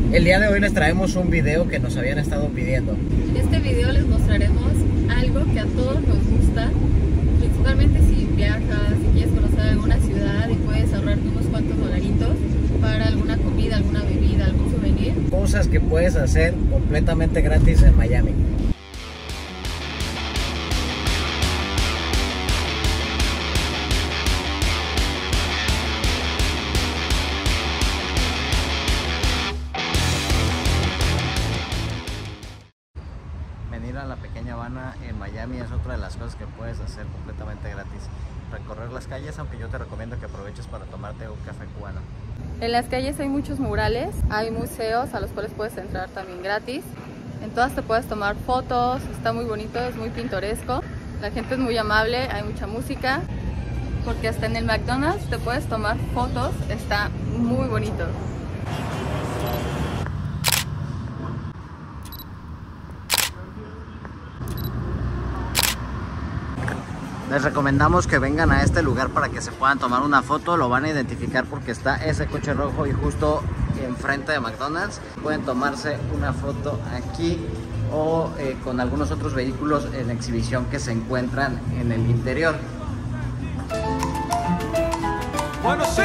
El día de hoy les traemos un video que nos habían estado pidiendo. En este video les mostraremos algo que a todos nos gusta, principalmente si viajas, si quieres conocer alguna ciudad y puedes ahorrarte unos cuantos dolaritos para alguna comida, alguna bebida, algún souvenir. Cosas que puedes hacer completamente gratis en Miami. Venir a la Pequeña Habana en Miami es otra de las cosas que puedes hacer completamente gratis. Recorrer las calles, aunque yo te recomiendo que aproveches para tomarte un café cubano. En las calles hay muchos murales, hay museos a los cuales puedes entrar también gratis. En todas te puedes tomar fotos, está muy bonito, es muy pintoresco. La gente es muy amable, hay mucha música, porque hasta en el McDonald's te puedes tomar fotos, está muy bonito. Les recomendamos que vengan a este lugar para que se puedan tomar una foto. Lo van a identificar porque está ese coche rojo y justo enfrente de McDonald's. Pueden tomarse una foto aquí o con algunos otros vehículos en exhibición que se encuentran en el interior. Bueno, sí.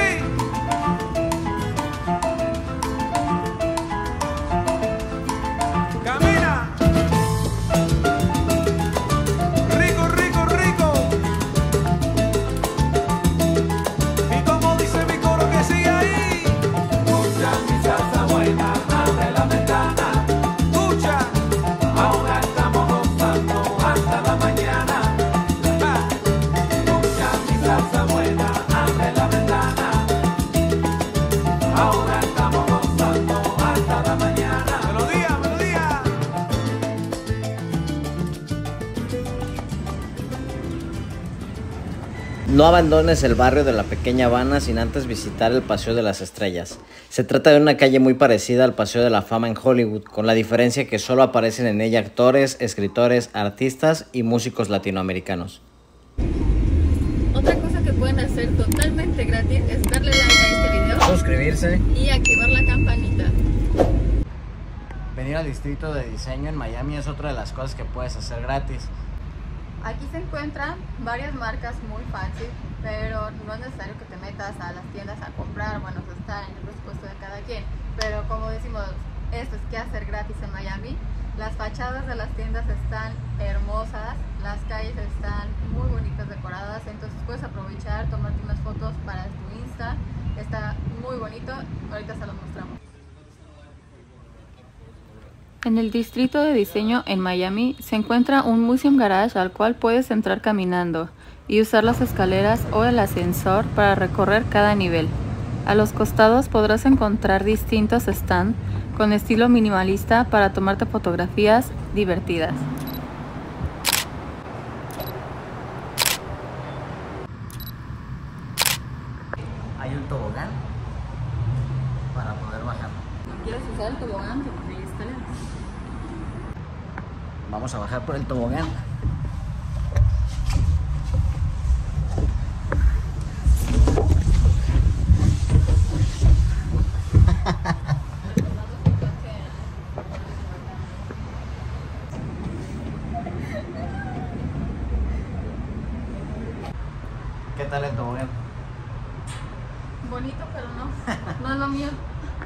No abandones el barrio de la Pequeña Habana sin antes visitar el Paseo de las Estrellas. Se trata de una calle muy parecida al Paseo de la Fama en Hollywood, con la diferencia que solo aparecen en ella actores, escritores, artistas y músicos latinoamericanos. Otra cosa que pueden hacer totalmente gratis es darle like a este video, Suscribirse y activar la campanita. Venir al Distrito de Diseño en Miami es otra de las cosas que puedes hacer gratis. Aquí se encuentran varias marcas muy fancy, pero no es necesario que te metas a las tiendas a comprar. Bueno, eso está en el presupuesto de cada quien, pero como decimos, esto es que hacer gratis en Miami. Las fachadas de las tiendas están hermosas, las calles están muy bonitas decoradas, entonces puedes aprovechar, tomarte unas fotos para tu Insta. Está muy bonito, ahorita se los mostramos. En el Distrito de Diseño en Miami se encuentra un Museum Garage al cual puedes entrar caminando y usar las escaleras o el ascensor para recorrer cada nivel. A los costados podrás encontrar distintos stands con estilo minimalista para tomarte fotografías divertidas. Hay un tobogán para poder bajar. ¿Quieres usar el tobogán? Hay escaleras. Vamos a bajar por el tobogán. ¿Qué tal el tobogán? Bonito, pero no es lo mío.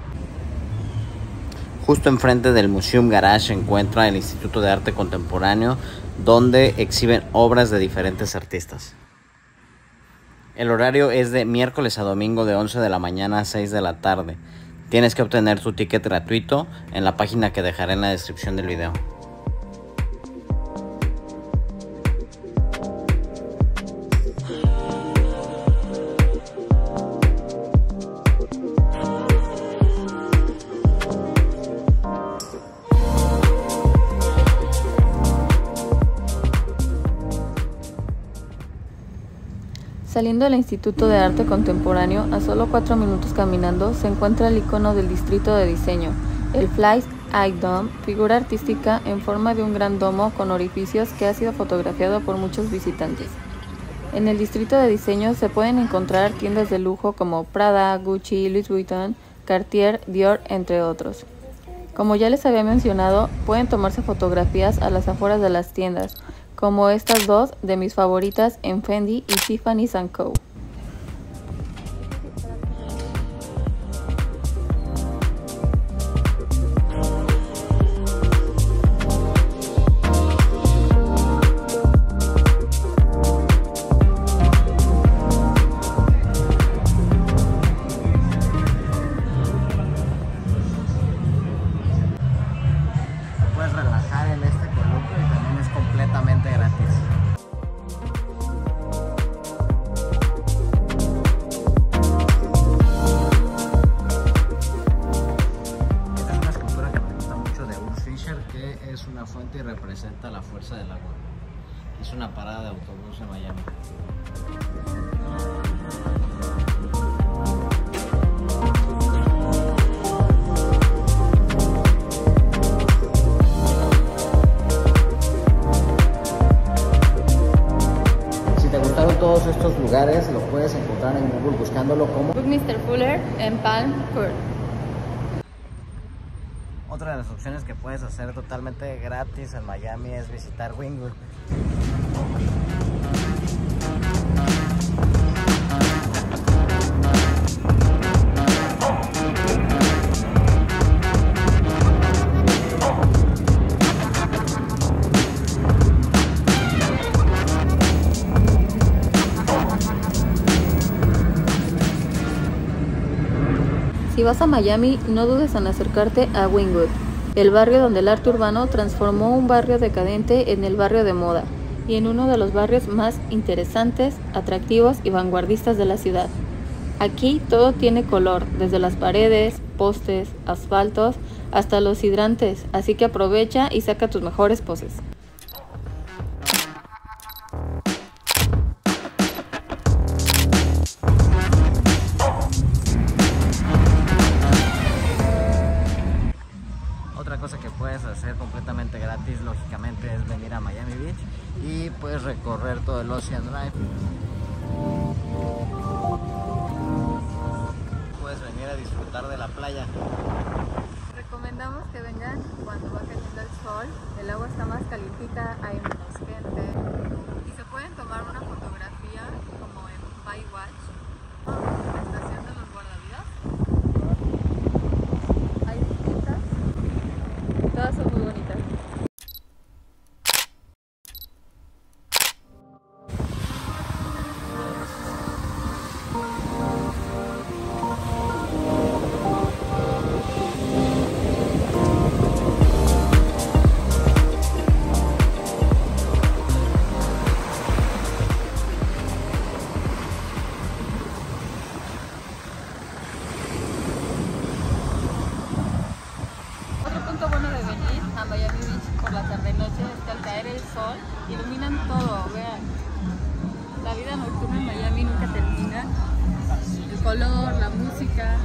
Justo enfrente del Museum Garage se encuentra el Instituto de Arte Contemporáneo, donde exhiben obras de diferentes artistas. El horario es de miércoles a domingo de 11 de la mañana a 6 de la tarde. Tienes que obtener tu ticket gratuito en la página que dejaré en la descripción del video. Saliendo del Instituto de Arte Contemporáneo, a solo 4 minutos caminando, se encuentra el icono del Distrito de Diseño, el Fly Eye Dome, figura artística en forma de un gran domo con orificios que ha sido fotografiado por muchos visitantes. En el Distrito de Diseño se pueden encontrar tiendas de lujo como Prada, Gucci, Louis Vuitton, Cartier, Dior, entre otros. Como ya les había mencionado, pueden tomarse fotografías a las afueras de las tiendas, como estas dos de mis favoritas en Fendi y Tiffany's & Co. Puedes relajar en este columpio y también es completamente gratis. Esta es una escultura que me gusta mucho de Urs Fischer, que es una fuente y representa la fuerza del agua. Es una parada de autobús en Miami. Todos estos lugares los puedes encontrar en Google buscándolo como Buckminster Fuller en Palm Court. Otra de las opciones que puedes hacer totalmente gratis en Miami es visitar Wynwood. Si vas a Miami, no dudes en acercarte a Wynwood, el barrio donde el arte urbano transformó un barrio decadente en el barrio de moda y en uno de los barrios más interesantes, atractivos y vanguardistas de la ciudad. Aquí todo tiene color, desde las paredes, postes, asfaltos, hasta los hidrantes, así que aprovecha y saca tus mejores poses. Otra cosa que puedes hacer completamente gratis, lógicamente, es venir a Miami Beach y puedes recorrer todo el Ocean Drive. Puedes venir a disfrutar de la playa. Recomendamos que vengan cuando va cayendo el sol, el agua está más calientita, hay menos gente y se pueden tomar una fotografía como en Baywatch, la estación de los guardavidas. Hay distintas, Todas son muy bonitas. a Miami Beach por la tarde-noche es que al caer el sol iluminan todo, vean. La vida nocturna en Miami nunca termina. El color, la música.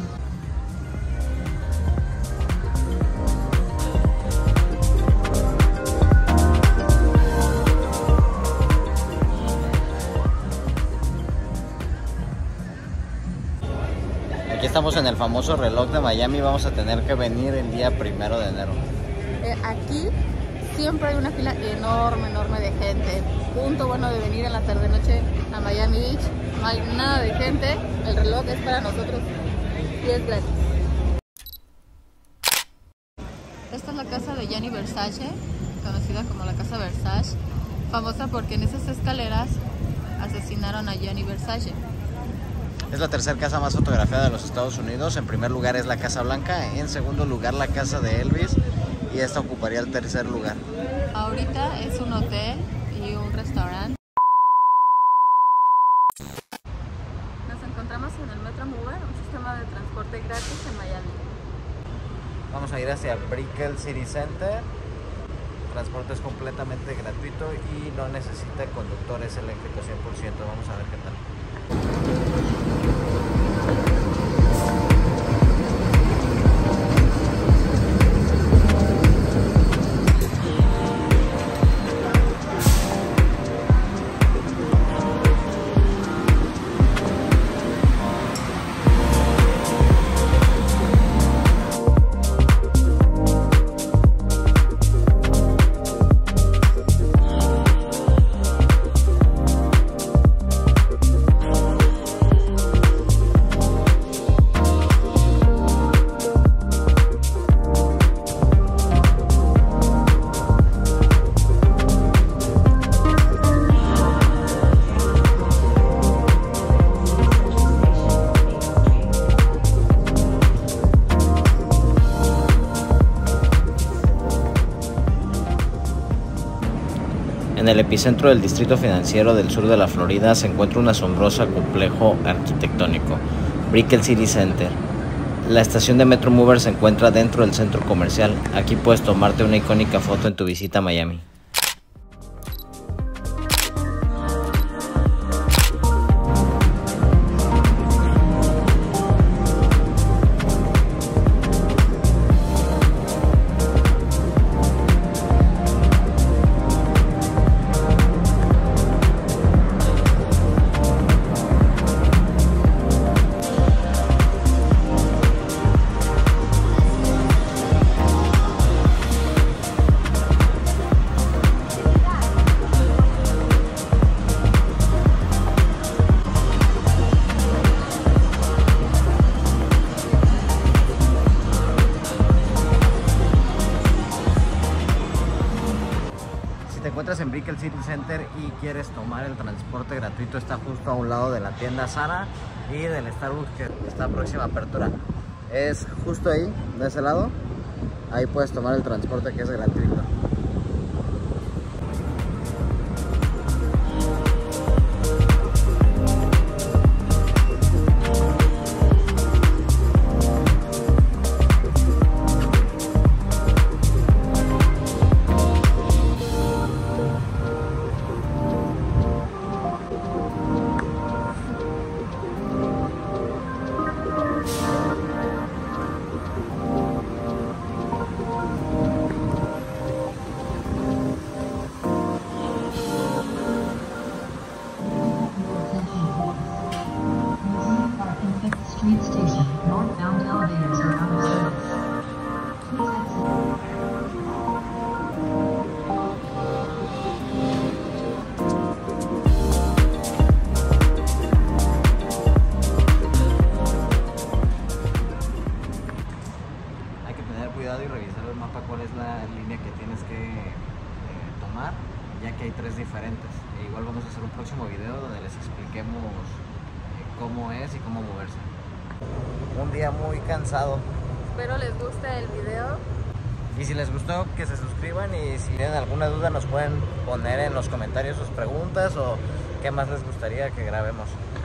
Aquí estamos en el famoso reloj de Miami, vamos a tener que venir el día 1 de enero. Aquí siempre hay una fila enorme de gente. Punto bueno de venir en la tarde-noche a Miami Beach. No hay nada de gente, el reloj es para nosotros y es gratis. Esta es la casa de Gianni Versace, conocida como la casa Versace, famosa porque en esas escaleras asesinaron a Gianni Versace. Es la tercera casa más fotografiada de los Estados Unidos. En primer lugar es la Casa Blanca, en segundo lugar la casa de Elvis y esta ocuparía el tercer lugar. Ahorita es un hotel y un restaurante. Nos encontramos en el Metro Mover, un sistema de transporte gratis en Miami. Vamos a ir hacia Brickell City Center. El transporte es completamente gratuito y no necesita conductores eléctricos 100%. Vamos a ver qué tal. En el epicentro del distrito financiero del sur de la Florida se encuentra un asombroso complejo arquitectónico, Brickell City Center. La estación de Metromover se encuentra dentro del centro comercial. Aquí puedes tomarte una icónica foto en tu visita a Miami. Si te encuentras en Brickell City Center y quieres tomar el transporte gratuito, está justo a un lado de la tienda Zara y del Starbucks que está próxima a apertura. Es justo ahí, de ese lado. Ahí puedes tomar el transporte que es gratuito. Street station, northbound elevators are out of service. Please exit. Hay que tener cuidado y revisar el mapa cuál es la línea que tienes que tomar, ya que hay 3 diferentes. Igual vamos a hacer un próximo video donde les expliquemos cómo es y cómo moverse. Un día muy cansado. Espero les guste el video. Y si les gustó, que se suscriban, y si tienen alguna duda nos pueden poner en los comentarios sus preguntas o qué más les gustaría que grabemos.